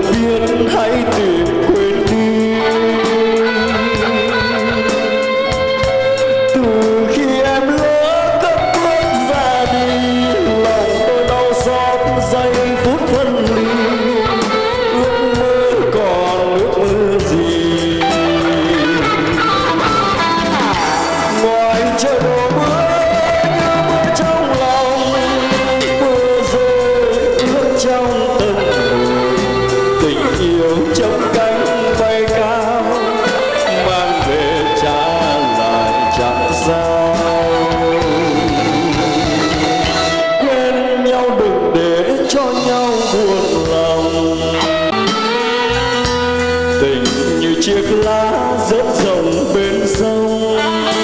biết hãy tìm quên đi. Từ khi em lỡ cất bước ra đi, lòng tôi đau xót giây phút phân ly. Ước mơ còn ước mơ gì, ngoài trời đổ mưa như mưa trong lòng, mưa rơi ướt trong tâm hồn. Tình yêu trong cánh bay cao, mang về trả lại chẳng sao. Quên nhau đừng để cho nhau buồn lòng, tình như chiếc lá rớt rồng bên sông.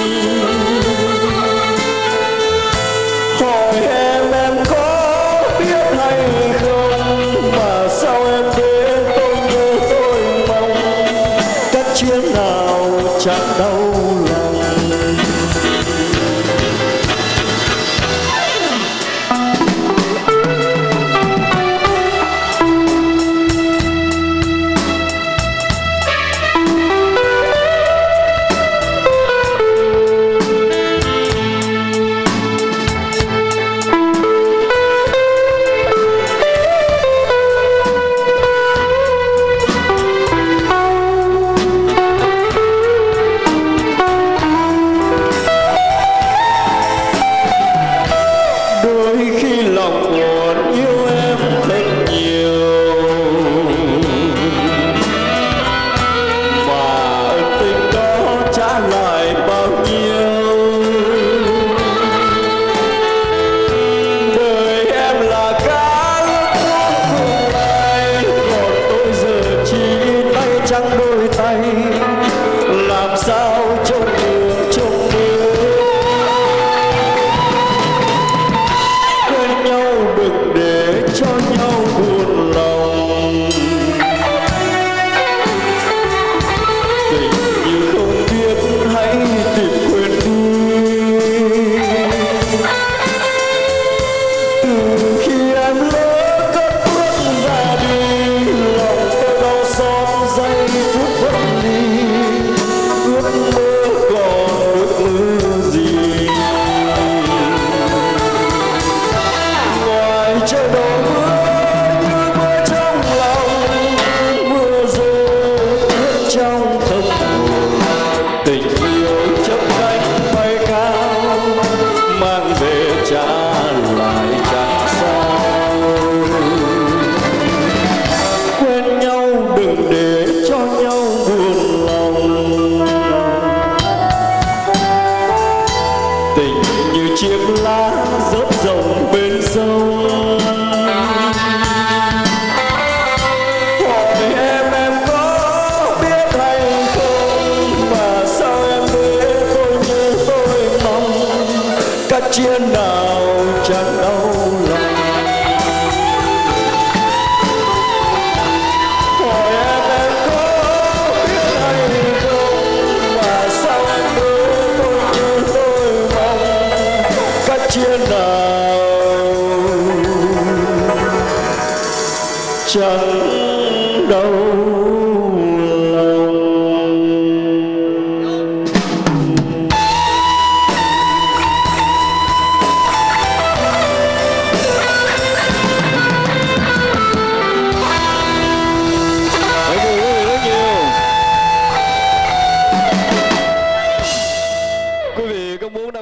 Hỏi em có biết hay không, mà sao em để tôi nhớ tôi mong. Cách chiến nào chẳng đau lòng. Đôi khi lòng buồn yêu em thật nhiều, mà ân tình đó trả lại bao nhiêu. Đời em là cá ước phương lại, còn tôi giờ chỉ tay trắng đôi tay. Làm sao trông đường trông mưa, quên nhau đừng để cho nhau buồn lòng. Tình như không biết hãy tìm quên đi. Từ khi em lỡ cất bước ra đi, lòng tôi đau xót giây phút phân ly. Ước mơ còn ước mơ gì, ngoài trời đổ mưa như mưa trong lòng, mưa rơi ướt trong tâm hồn. Tình yêu chớp cánh bay cao, mang về trả lại chẳng sao. Quên nhau đừng để cho nhau buồn lòng, tình như chiếc lá rớt rồng bên sông. Hỏi em có biết hay không, mà sao em để tôi nhớ tôi mong. Cách chiến nào chẳng đau lòng. Hỏi em có biết hay không, mà sao em để tôi nhớ tôi mong. Cách chiến nào chẳng đau lòng. Mọi người rất nhiều. Quý vị có muốn